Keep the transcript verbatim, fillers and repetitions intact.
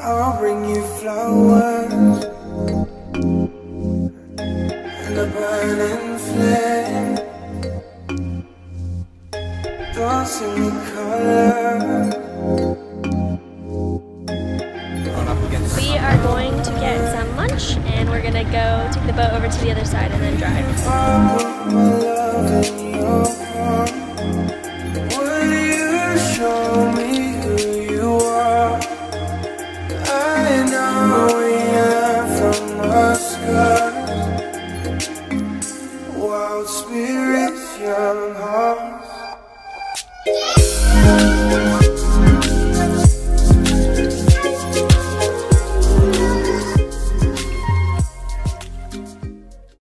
I'll bring you flowers and a burning flame, thoughts in the color. We are going to get some lunch and we're gonna go take the boat over to the other side and then drive. I put my love in your